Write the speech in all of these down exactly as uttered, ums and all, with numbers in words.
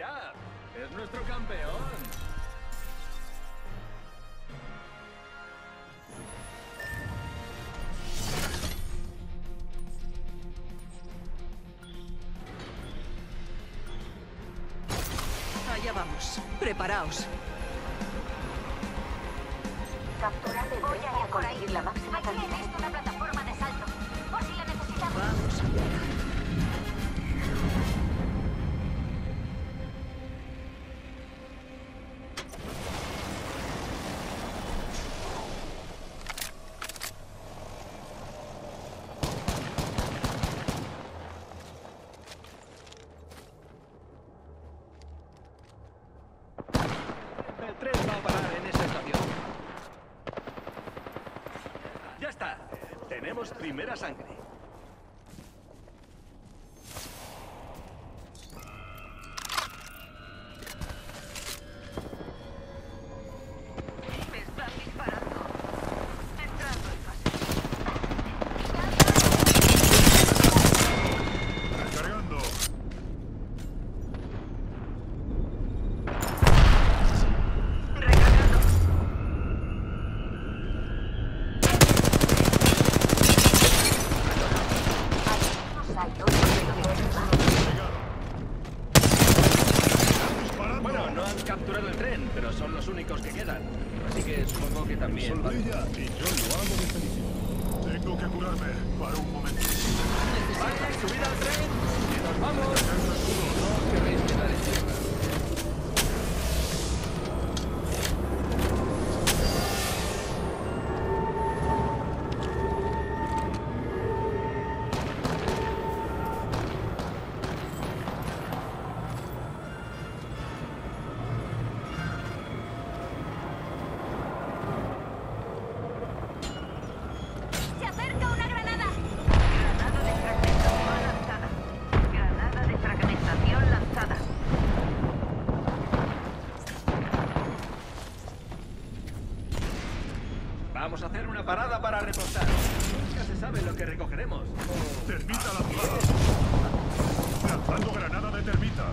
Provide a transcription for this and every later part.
Mirad, es nuestro campeón. Allá vamos. Preparaos. Capturar el tren para conseguir la máxima Aquí cantidad. he visto una plataforma de salto. Por si la necesitamos. Vamos allá. El tren va a parar en esa estación. Ya está. Tenemos primera sangre. Me están disparando. Entrando en fase. Recargando. Recargando. Hay otro pelotón más. Disparando. Bueno, no han capturado el tren, pero son los únicos que quedan. Así que supongo que también... Solvilla y yo lo hago de felicidad. Tengo que curarme para un momento. ¡Vale, subid al tren! ¡Y nos vamos! No os queréis quedar en tierra. ¡Se acerca una granada! Granada de fragmentación lanzada. Granada de fragmentación lanzada. Vamos a hacer una parada para repostar. Nunca se sabe lo que recogeremos. Termita lanzada. Lanzando granada de termita.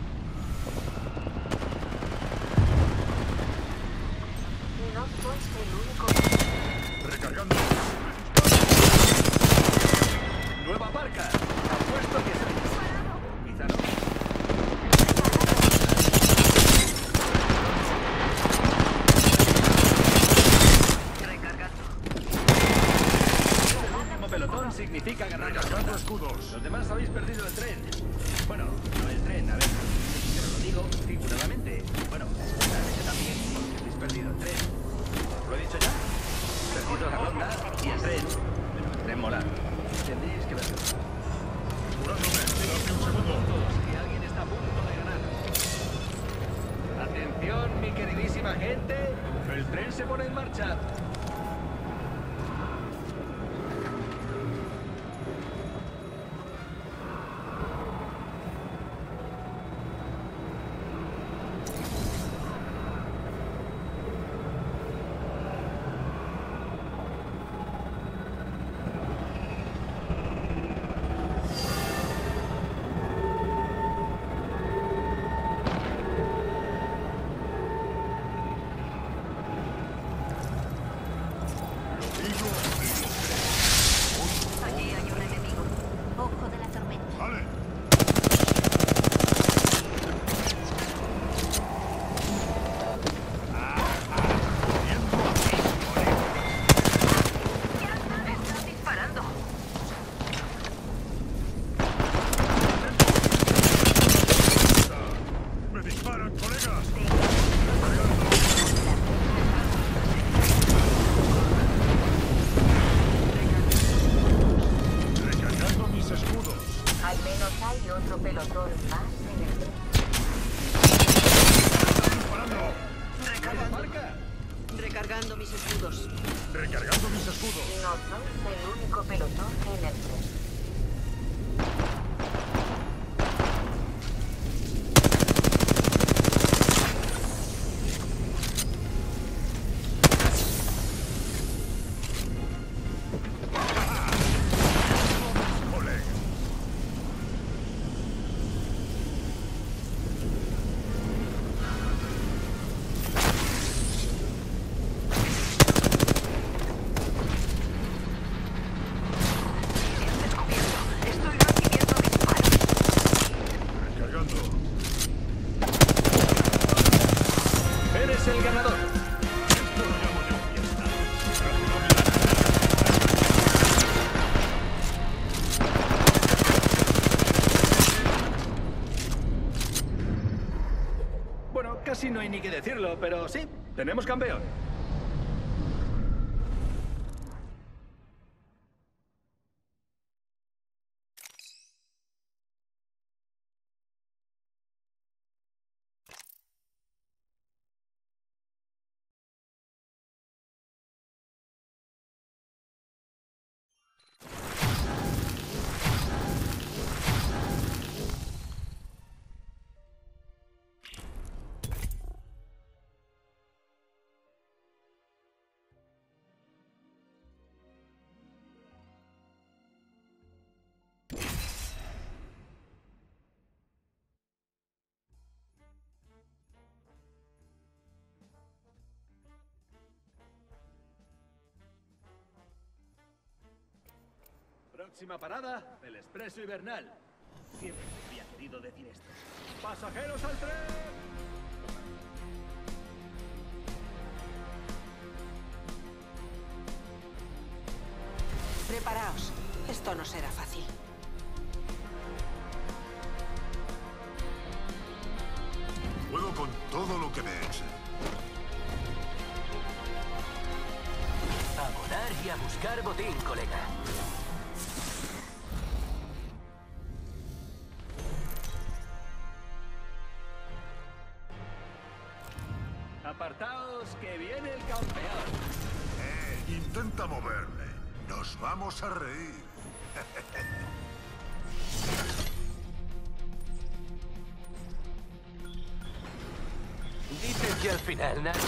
No sois el único. Recargando. ¡Nueva barca! Apuesto que soy. Quizá no. Recargando. El último pelotón significa ganar la Recargando ronda. escudos. Los demás habéis perdido el tren. Bueno, no el tren, a ver. Pero lo digo figuradamente. Bueno, realmente también porque habéis perdido el tren. ¿Lo he dicho ya? Perdido la ronda y el tren. Pero el tren mola. Tendréis que verlo. Curándome. Dame un segundo. Todos, que alguien está a punto de ganar. Atención, mi queridísima gente. El tren se pone en marcha. Allí hay un enemigo. Ojo de la tormenta. Vale. Me están disparando. Me disparan, colegas. Recargando mis escudos. Al menos hay otro pelotón más en el tren. Disparando. ¡Marca! Recargando mis escudos. Recargando mis escudos. No sois el único pelotón en el tren. Colegas. hay ni que decirlo, pero sí, tenemos campeón. Próxima parada, el Expreso Hibernal. Siempre había querido decir esto. ¡Pasajeros al tren! Preparaos. Esto no será fácil. Puedo con todo lo que me echen. A volar y a buscar botín, colega. Apartaos, que viene el campeón. Eh, intenta moverme. Nos vamos a reír. Dicen que al final nadie...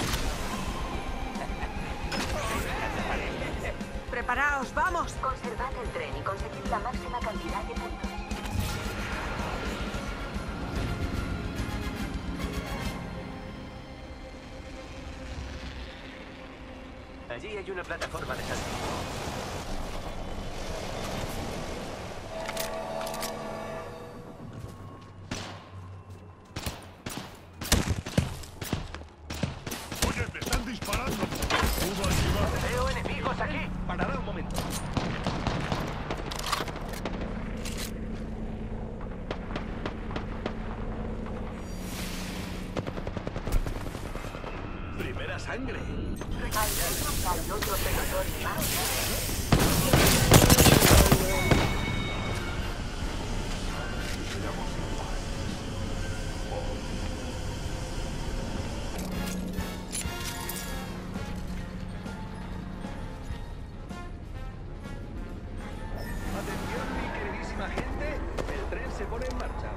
Preparaos, vamos. Conservad el tren y conseguid la máxima cantidad de puntos. Allí hay una plataforma de salto. Oye, me están disparando. Subo arriba. ¡Veo enemigos aquí! Parará un momento. Primera sangre. Hay otro pelotón más. Atención, mi queridísima gente. El tren se pone en marcha.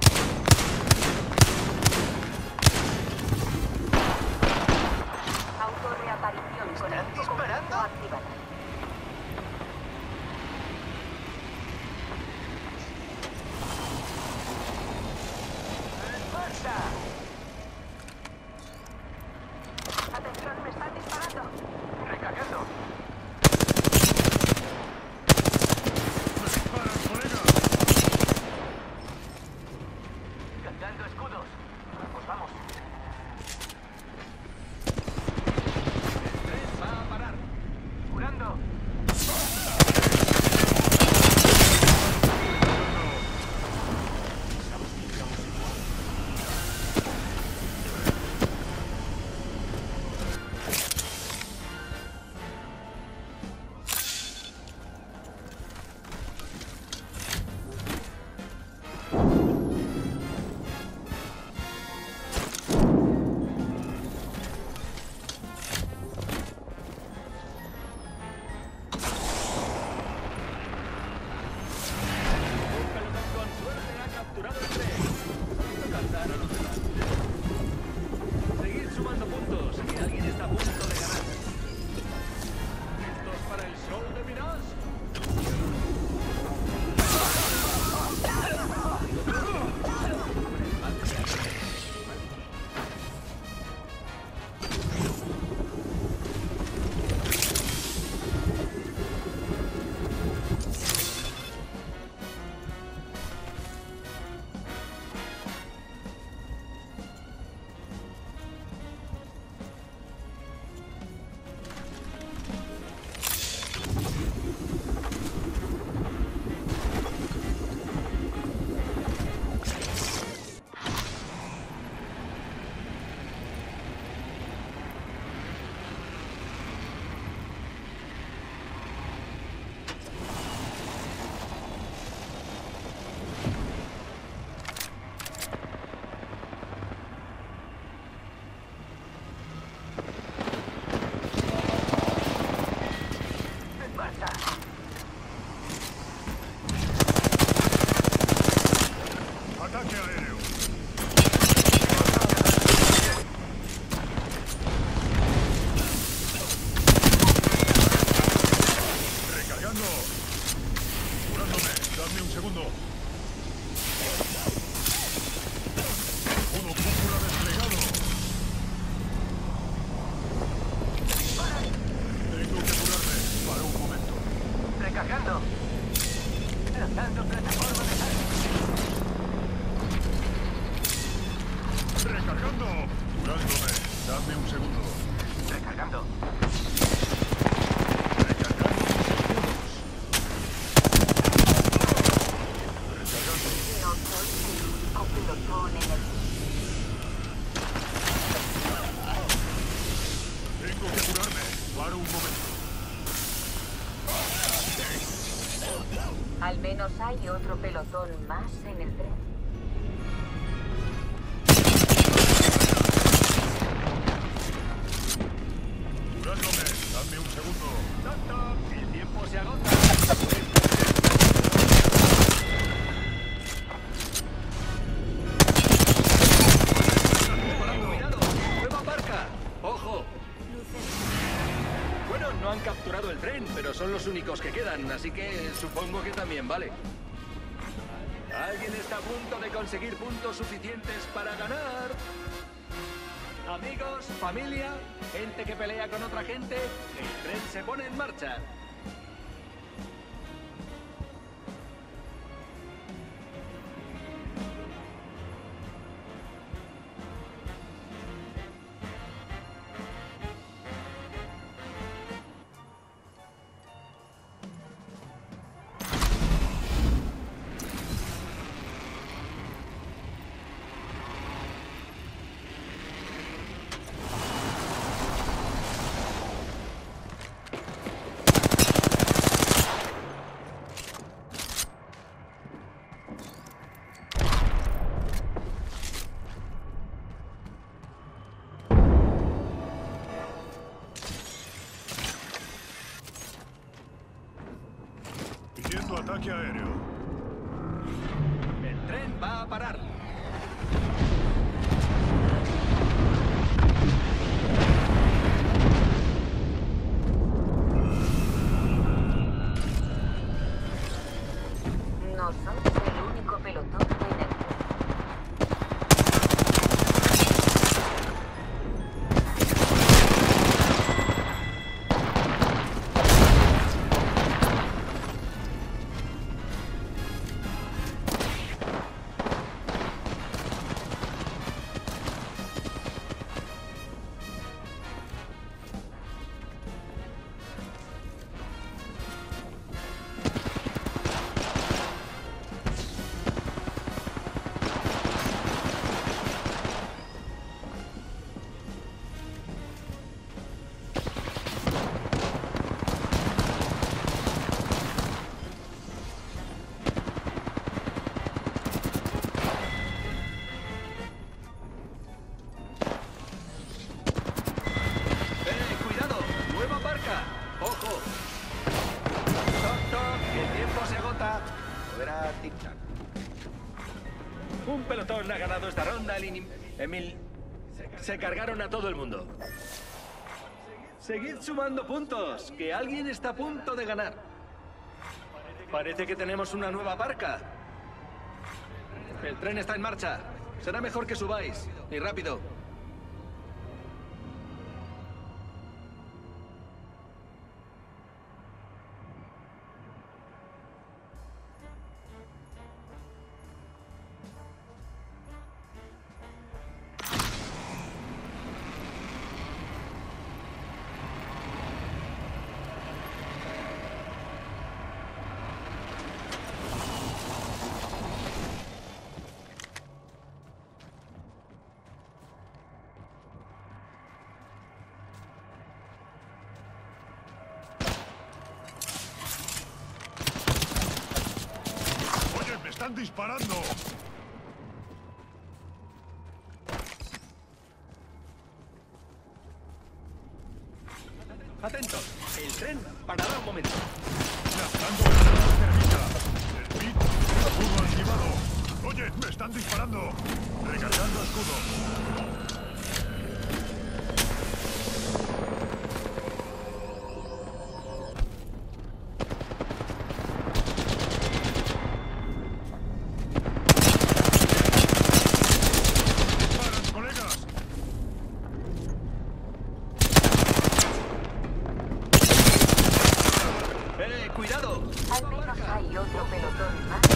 Autorreaparición con ¿Están equipo disparando? completo activada. ¡Fuerza! Atención, me están disparando. ¡Recargando! ¡Me disparan, colega! ¡Cargando escudos! Pues vamos. El tren va a parar. ¡Curando! Recargando. No soy el único pelotón en el... Tengo que curarme. Para un momento. Al menos hay otro pelotón más en el tren. Curándome. Dame un segundo. ¡Toc, toc! El tiempo se agota. ¡Cuidado! ¡Nueva barca! ¡Ojo! Bueno, no han capturado el tren, pero son los únicos que quedan, así que supongo que también vale. ¿Alguien está a punto de conseguir puntos suficientes para ganar? Amigos, familia, gente que pelea con otra gente, el tren se pone en marcha. Pidiendo ataque aéreo. El tren va a parar. No soy el único pelotón en el tren. ¡Eh, cuidado! ¡Nueva barca! ¡Ojo! ¡Toc, toc! ¡El tiempo se agota! Verá tic-tac. Un pelotón ha ganado esta ronda, el inim... Emil... Se cargaron a todo el mundo. Seguid sumando puntos, que alguien está a punto de ganar. Parece que tenemos una nueva barca. El tren está en marcha. Será mejor que subáis. Y rápido. Oye, me están disparando. Atentos, el tren parará un momento. Lanzando granada térmica. El pit, escudo activado. Oye, me están disparando. Recargando escudo. Disparan, colegas. ¡Eh, cuidado! Al menos hay otro pelotón más.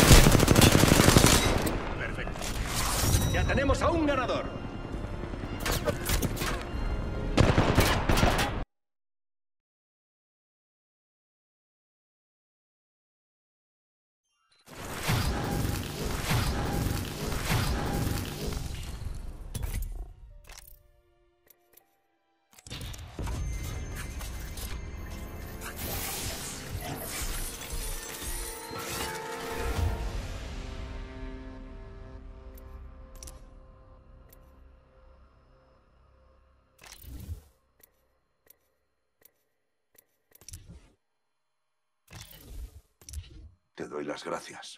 Perfecto. Ya tenemos a un ganador. Te doy las gracias.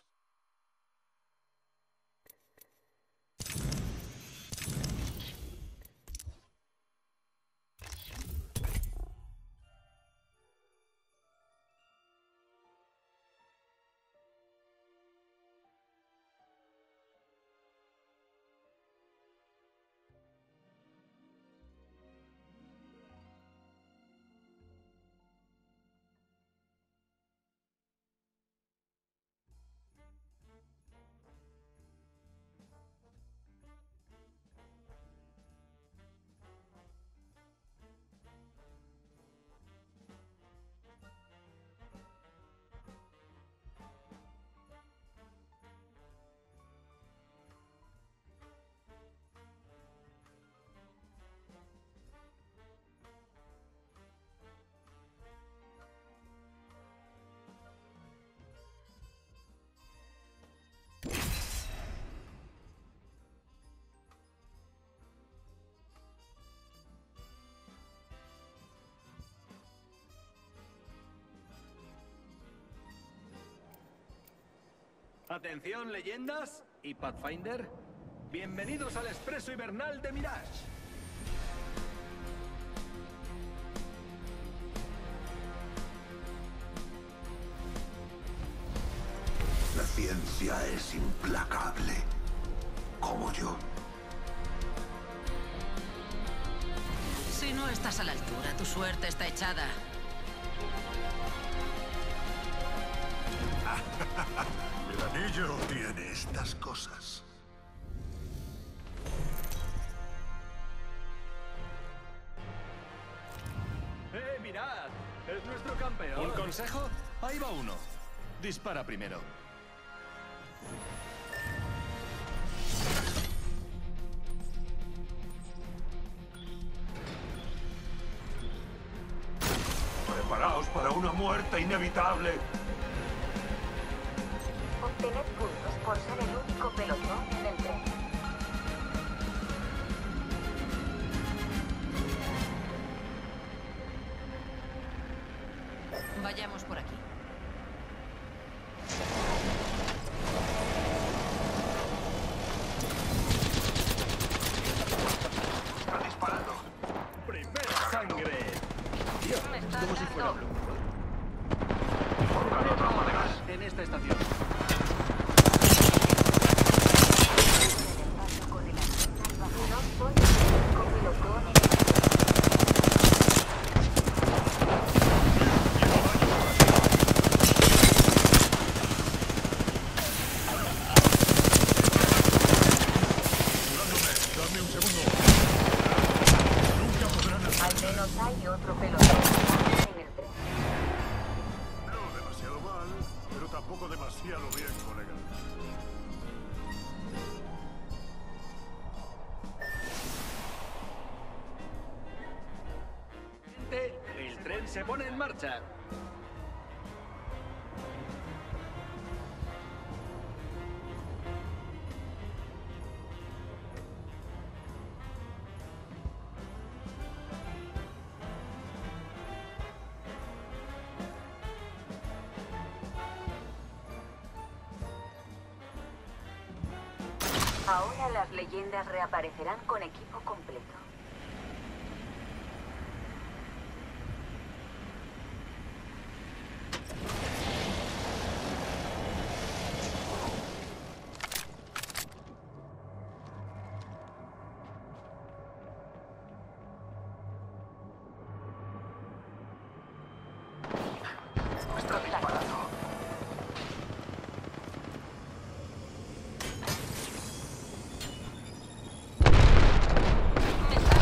Atención, leyendas y Pathfinder. Bienvenidos al Expreso Hibernal de Mirage. La ciencia es implacable, como yo. Si no estás a la altura, tu suerte está echada. El anillo tiene estas cosas. ¡Eh, mirad! ¡Es nuestro campeón! ¿Un consejo? Ahí va uno. Dispara primero. Preparaos para una muerte inevitable. Obtened puntos por ser el único pelotón en el tren. Vayamos por aquí. Está disparando. ¡Primera sangre! Dios, Me es está como si fuera dando. Blue. Colocando trompa de gas. En esta estación. Paso con el arsenal bajo. No soy el único pelotón en el tren. Curándome. Dame un segundo. Nunca podrán hacer. Al menos hay otro pelotón en el tren. No demasiado mal, pero tampoco demasiado bien, colega. El tren se pone en marcha. Ahora las leyendas reaparecerán con equipo completo. Está disparando. Me está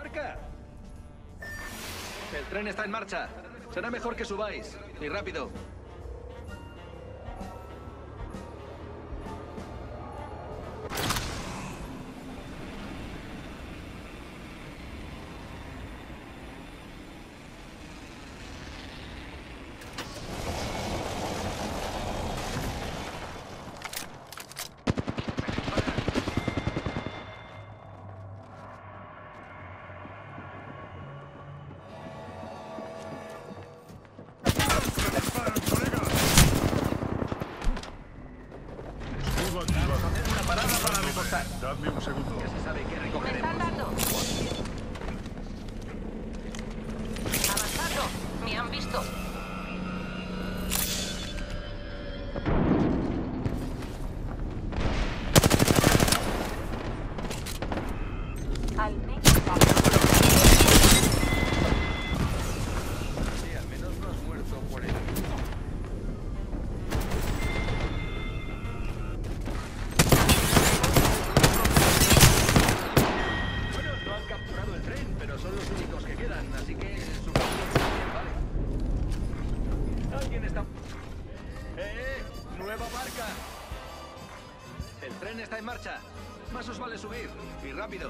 barca! El tren está en marcha. Será mejor que subáis. Y rápido. ¡Disparan, colega! Escudo activado. Una parada para repostar. Dadme un segundo. Ya se sabe que ¡Me recogeremos. están dando! ¡Avanzando! ¡Me han visto! Al menos Sí, al menos no has muerto por él. Bueno, no han capturado el tren, pero son los únicos que quedan, así que supongo que también vale. Alguien está... ¡Eh! ¡Nueva barca! El tren está en marcha. Más os vale subir. Y rápido.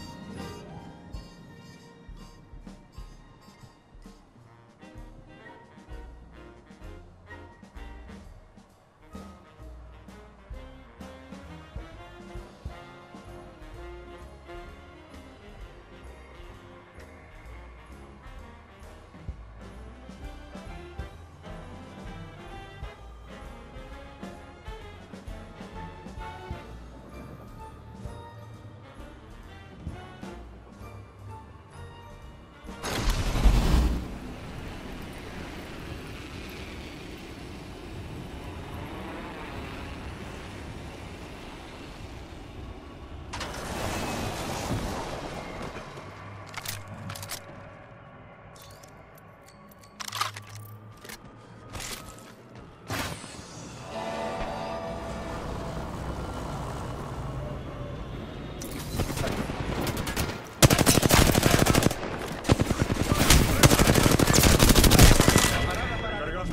Cargando.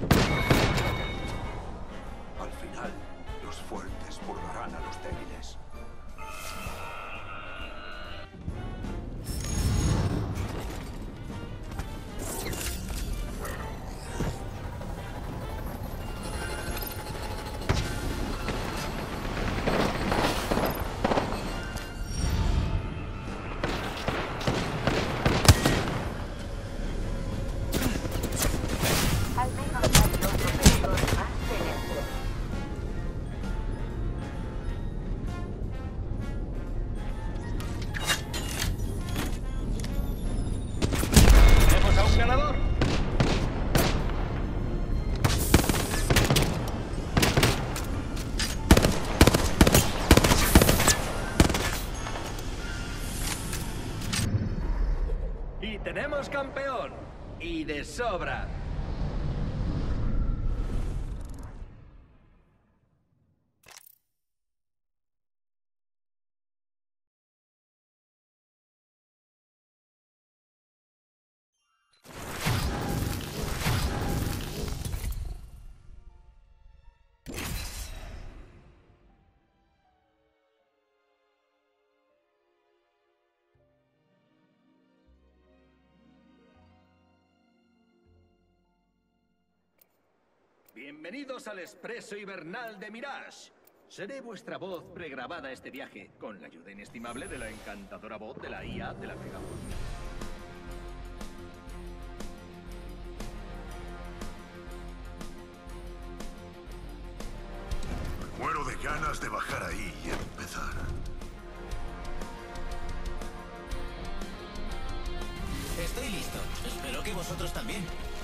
Al final, los fuertes purgarán a los débiles. al menos hay otro perdedor más en el tren. ¡Tenemos a un ganador! Y tenemos campeón. Y de sobra. Bienvenidos al Expreso Hibernal de Mirage. Seré vuestra voz pregrabada este viaje, con la ayuda inestimable de la encantadora voz de la I A de la Pegasus. Muero de ganas de bajar ahí y empezar. Estoy listo. Espero que vosotros también.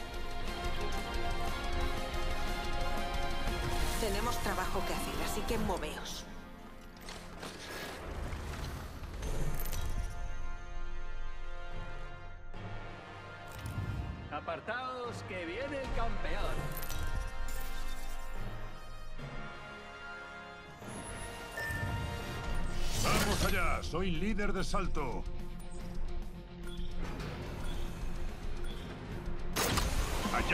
Tenemos trabajo que hacer, así que moveos. Apartaos, que viene el campeón. ¡Vamos allá! Soy líder de salto.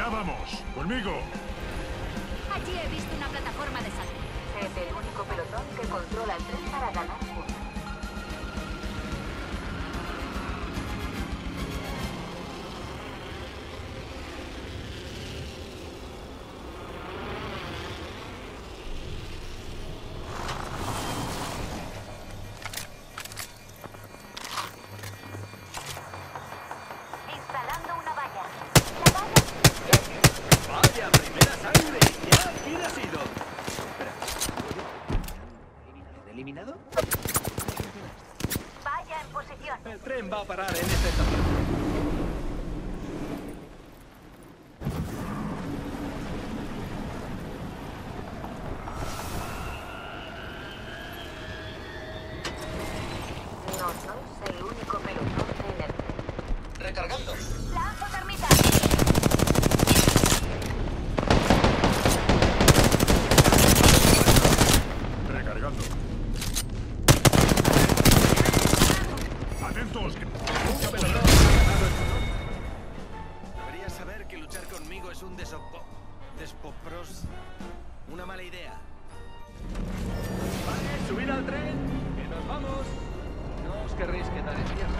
Allá vamos. Conmigo. Allí he visto una plataforma de salto. Es el único pelotón que controla el tren para ganar puntos. Instalando una valla. La valla. ¡Vaya, primera sangre! ¿Ya? ¿Quién ha sido? Espera. ¿Eliminado? Valla en posición. El tren va a parar en esta estación. No sois el único pelotón en el tren. Recargando. Lanzo termita. Recargando. Atentos. que- Deberías saber que luchar conmigo es un desopo... despopros... una mala idea. Vale, subid al tren. Que nos vamos. No os querréis quedar en tierra.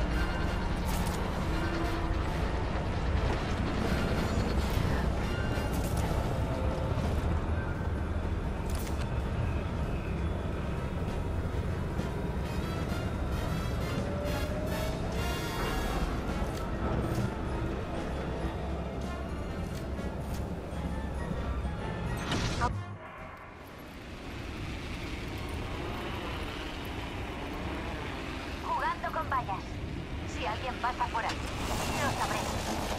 Jugando con vallas. Si alguien pasa por aquí, lo sabremos.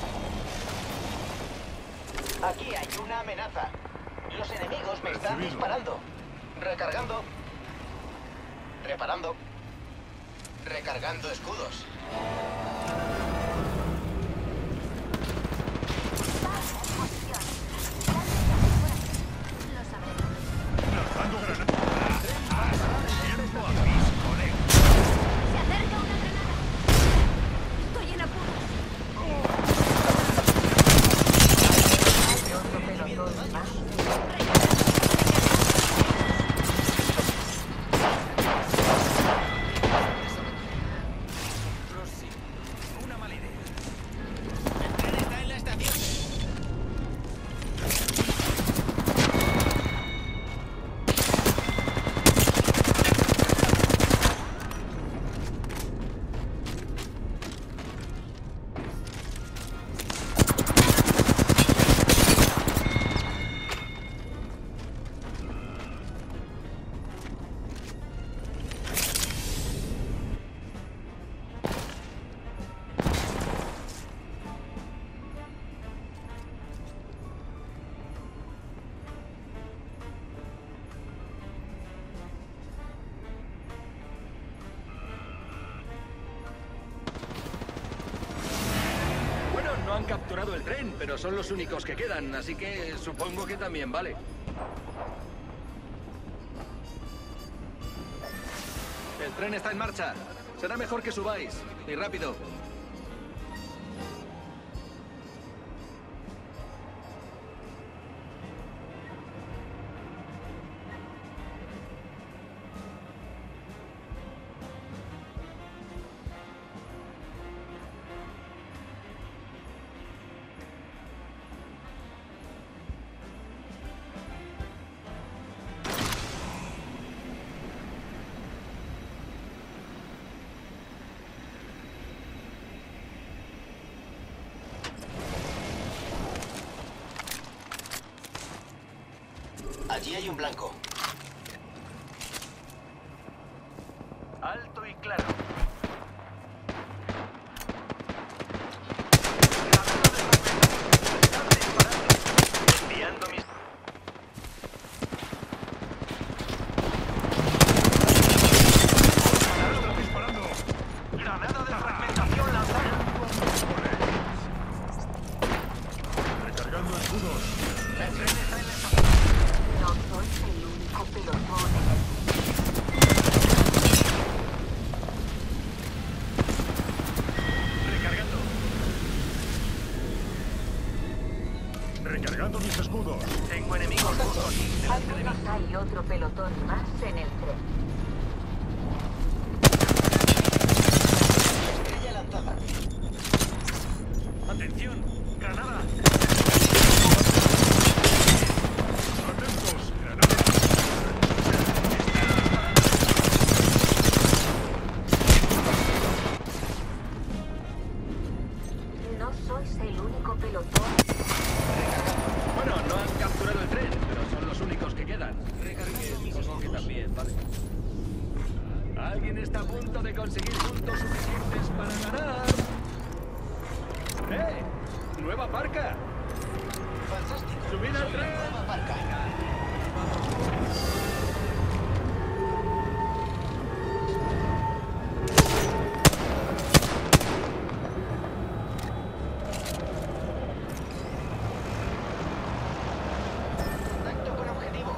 Aquí hay una amenaza. Los enemigos me están Recibido. disparando. Recargando. Reparando. Recargando escudos. Valla en posición. Lo sabremos. Lanzando granada. Tiempo a mis colegas. Se acerca una granada. Estoy en apuros. Hay otro pelotón más. Rossi, una mala idea. El tren está en la estación. Bueno, no han capturado el tren, pero son los únicos que quedan, así que supongo que también vale. El tren está en marcha. Será mejor que subáis. Y rápido. Allí hay un blanco. Alto y claro. Enviando mis... Están disparando. Granada de fragmentación lanzada. Recargando escudos. El tren está en la estación. No sois el único Recargando mis escudos. Tengo enemigos justo aquí, Al delante de mí. menos hay otro pelotón más en el tren. Estrella lanzada. ¡Atención! ¡Granada! Atentos, granada. No sois el único pelotón. Bueno, no han capturado el tren, pero son los únicos que quedan. Recargué, supongo que también, vale. Alguien está a punto de conseguir puntos suficientes para ganar. ¡Eh! ¡Nueva parca! Fantástico. ¡Subid al Soy la tren! nueva parca. Contacto con objetivo.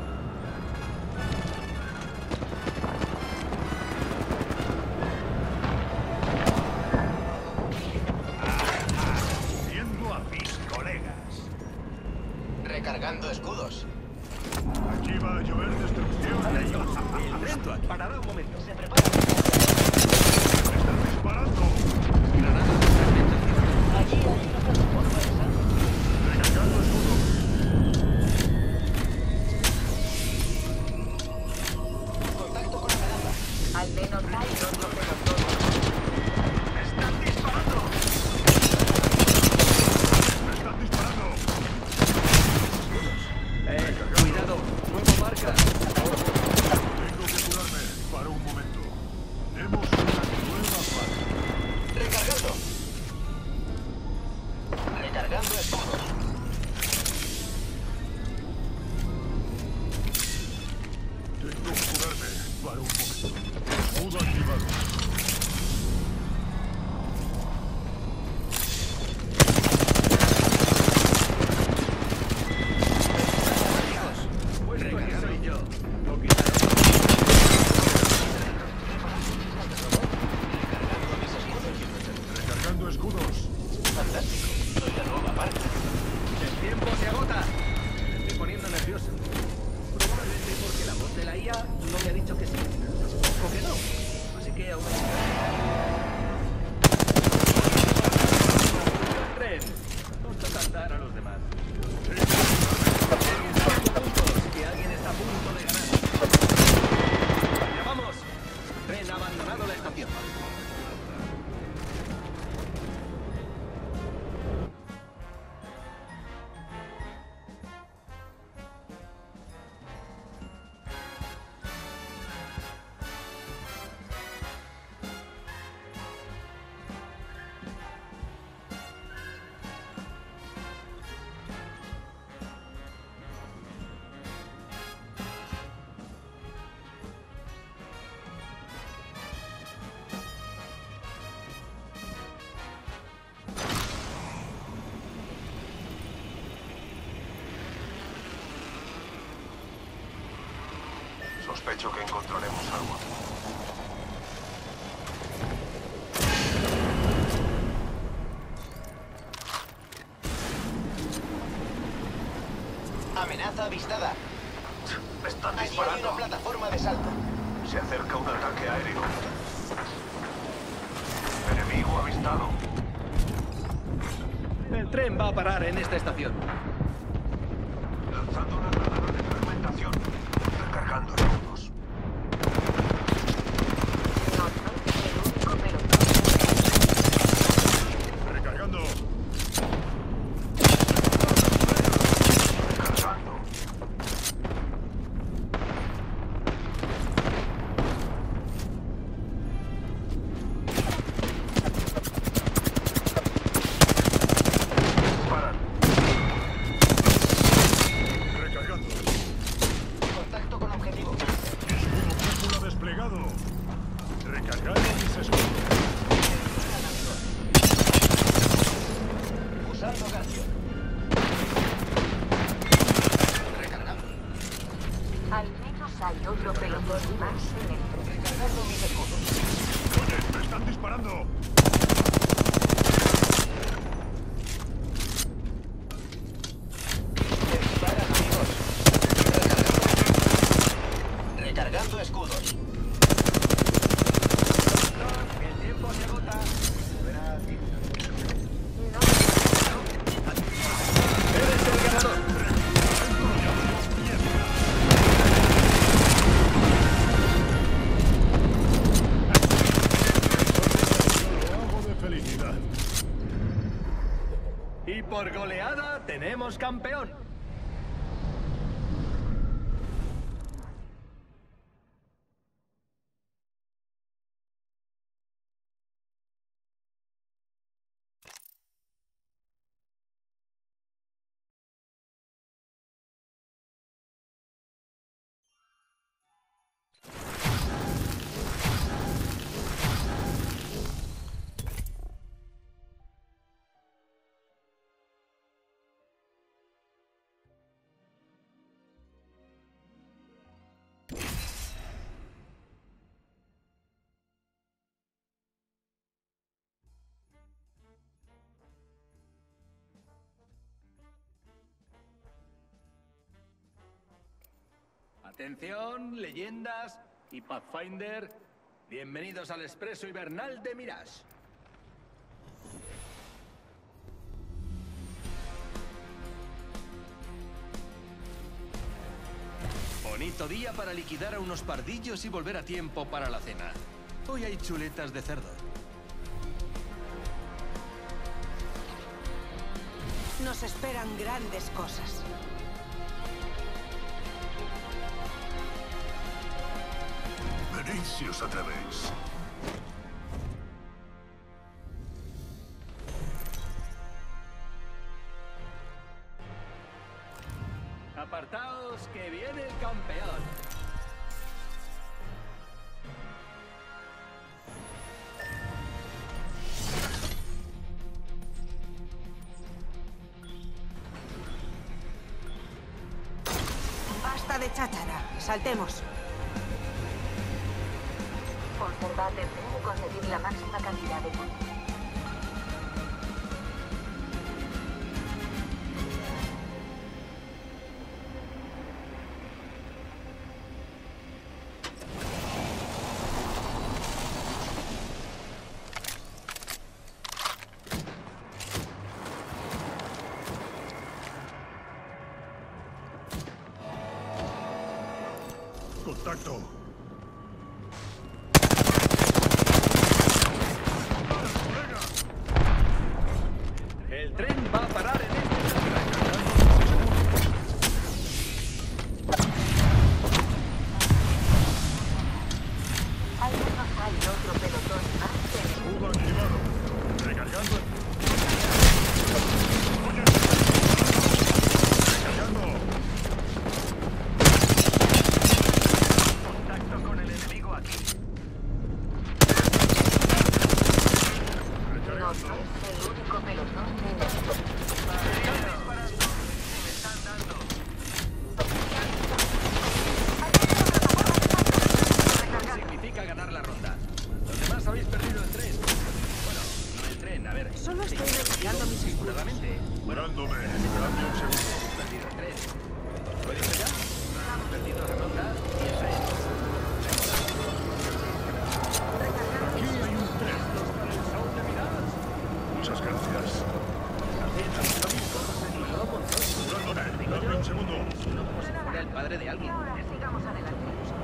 Viendo a mis colegas. Recargando escudos. Aquí va a llover destrucción. El tren parará un momento. Se prepara. ¡Me están disparando! Granada de fragmentación. Allí hay una plataforma de salto. Recargando escudos. Contacto con amenaza. Al menos hay otro pelotón. ¡Están disparando! ¡Me están disparando! Eh, cuidado, nueva marca. Tengo que curarme. Para un momento. Tenemos una nueva parca. Recargando. Recargando escudos. Tengo que curarme. Para un momento. Escudo activado. Puesto que soy yo. Lo quitaron. Recargando escudos. Fantástico. Soy la nueva parca. El tiempo se agota. Me estoy poniendo nervioso. Probablemente porque la voz de la I A no me ha dicho que sí. O que no. Así que aún así. Tren. Nos toca andar a los demás. Puntos, que alguien está a punto de ganar. ¡Ya vamos! Tren ha abandonado la estación. Sospecho que encontraremos algo. Amenaza avistada. Me están Allí hay disparando. una plataforma de salto. Se acerca un ataque aéreo. Enemigo avistado. El tren va a parar en esta estación. Lanzando una granada de fragmentación. Recargando escudos. No sois el único pelotón. Recargando. Recargando. Disparan. Y por goleada tenemos campeón. Atención, leyendas y Pathfinder. Bienvenidos al Expreso Hibernal de Mirage. Bonito día para liquidar a unos pardillos y volver a tiempo para la cena. Hoy hay chuletas de cerdo. Nos esperan grandes cosas. Venid si os atrevéis. Apartaos, que viene el campeón. Basta de cháchara. Saltemos. Conservad el tren y conseguir la máxima cantidad de puntos. Contacto. El tren va a parar en este Al menos hay otro pelotón más de... Escudo activado. Recargando. Oye. Recargando. Contacto con el enemigo aquí. No sois el único pelotón de enemigo. Están disparando. Me están dando. significa ganar la ronda. Los demás habéis perdido el tren. Bueno, no el tren, a ver. Solo estoy retirando mis escudos. Figuradamente. Curándome. Dame un segundo. Habéis perdido el tren. ¿Lo he dicho ya? Hemos perdido la ronda y eso es. Aquí hay un tren. Muchas gracias. Curándome. Dame un segundo. Como si fuera el padre de alguien. Ahora sigamos adelante.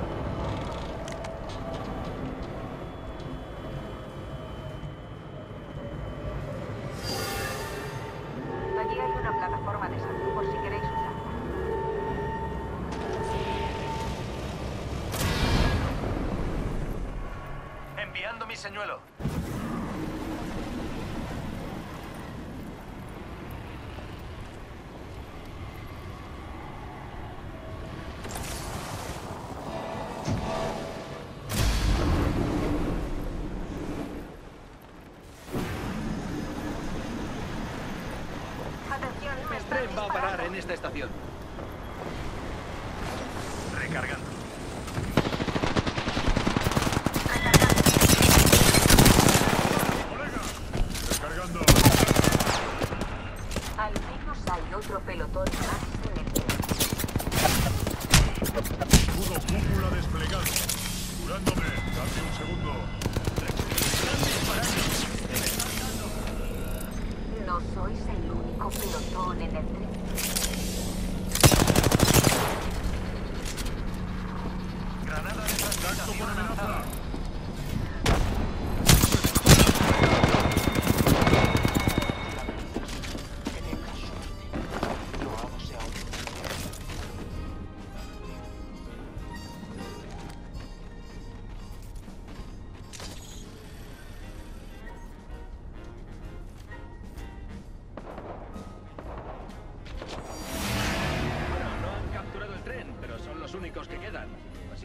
Allí hay una plataforma de salto por si queréis usarla. Enviando mi señuelo. Atención, me El están tren va a parar disparando. en esta estación. Recargando. Colega. Recargando. Al menos hay otro pelotón más en el tren. Escudo cúpula desplegado. Curándome. Dame un segundo. No sois el único pelotón en el tren. Granada de Contacto fragmentación con amenaza. lanzada.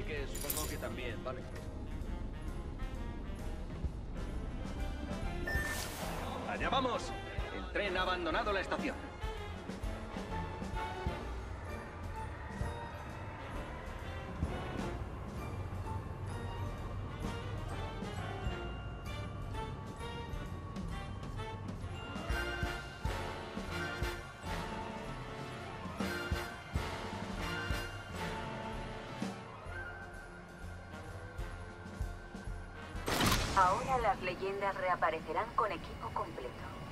que supongo que también, ¿vale? ¡Allá vamos! El tren ha abandonado la estación. Ahora las leyendas reaparecerán con equipo completo.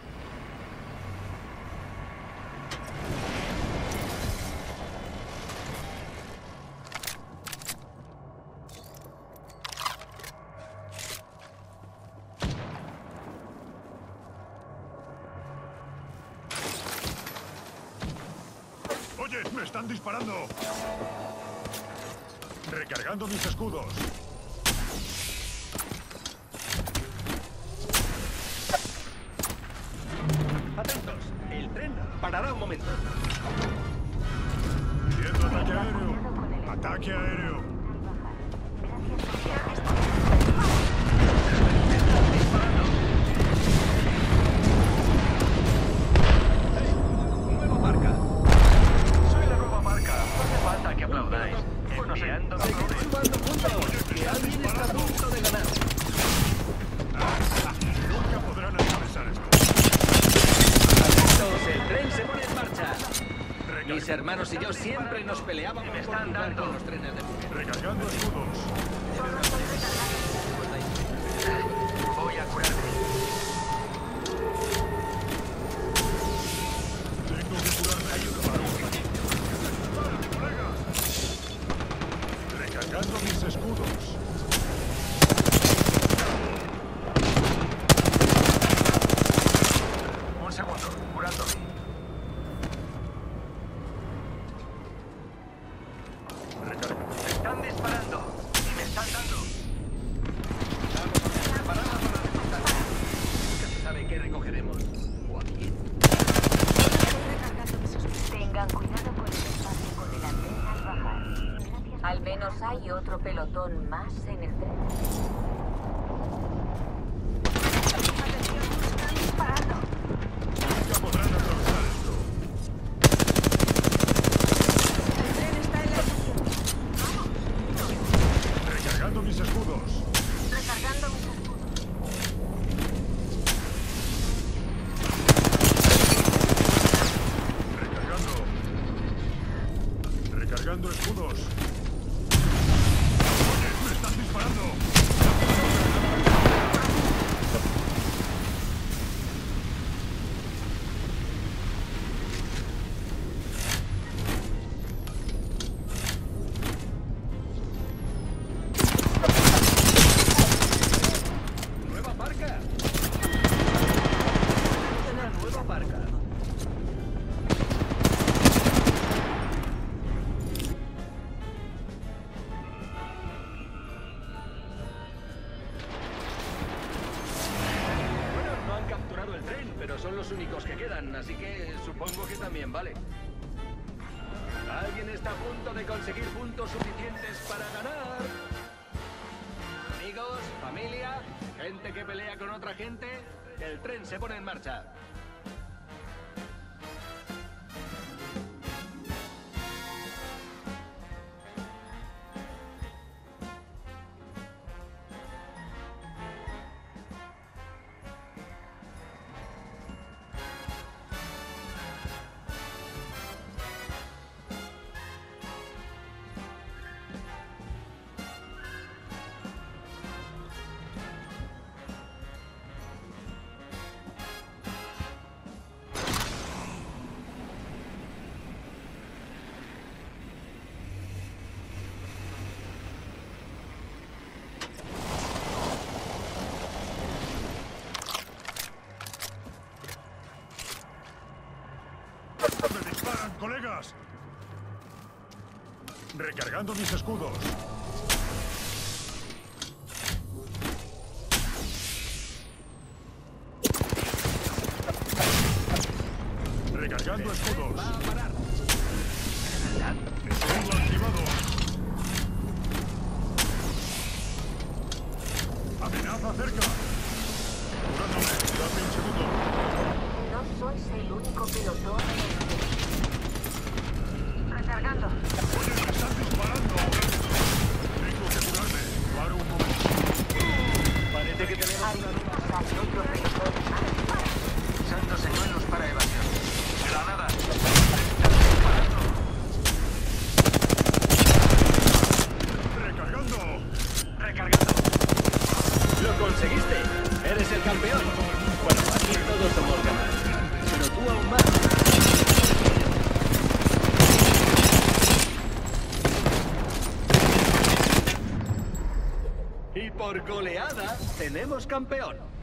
¡Oye! ¡Me están disparando! Recargando mis escudos. Atentos, el tren parará un momento. Viendo ataque aéreo. Ataque aéreo. Nueva marca. Soy la nueva marca. No hace falta que aplaudáis. Enviando seguid sumando puntos. Que alguien está a punto de ganar. Nunca podrán atravesar esto. Atentos, el tren se pone en marcha. Mis hermanos y yo siempre nos peleábamos por jugar con los trenes de buque. Recargando escudos. Voy a curarme. Tengo que curarme. Ayuda. ¡Colega! Recargando mis escudos. Un segundo, curándome. Recarga. Me están disparando y me están dando. Vamos a prepararnos para recortar. Nunca se sabe qué recogeremos. O a quién. Recargando mis escudos. Tengan cuidado con el espacio con el andén al bajar. Al menos hay otro pelotón más en el tren. Atención, están disparando. Nunca podrán atravesar esto. El tren está en la estación. Recargando mis escudos. Recargando mis escudos. Recargando. Recargando escudos. Oye, me están disparando. ¡Nueva marca! Una nueva marca. Bueno, no han capturado el tren, pero son los únicos que quedan, así que supongo que también vale. ¿Alguien está a punto de conseguir puntos suficientes para ganar? Amigos, familia, gente que pelea con otra gente, el tren se pone en marcha. ¡Me disparan, colegas! Recargando mis escudos. Recargando escudos. Va a parar. Escudo activado. acerca. Curándome. Dame un segundo. No sois el único pelotón en el Recargando. Oye, me están disparando. Tengo que curarme. Para un momento. Parece que tenemos Al una... menos hay otro pelotón más. Santos señuelos para evasión. Granada. Recargando. Recargando. ¡Lo conseguiste! ¡Eres el campeón! Bueno, aquí todos somos ganadores. Pero tú aún más. Y por goleada, tenemos campeón.